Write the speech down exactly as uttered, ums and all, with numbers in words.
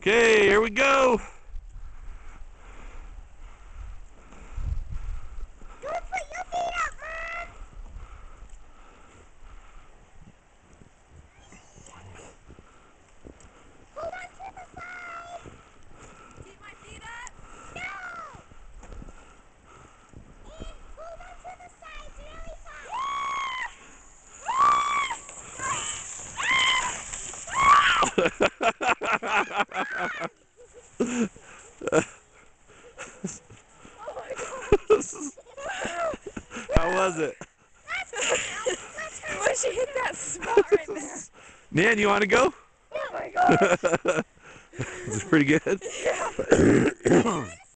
Okay, here we go. Don't put your feet up, Mom. Hold on to the side. Keep my feet up? No. And hold on to the sides really How was it? Once you hit that spot right there. Nan, you want to go? Oh my gosh. Is it pretty good? Yeah.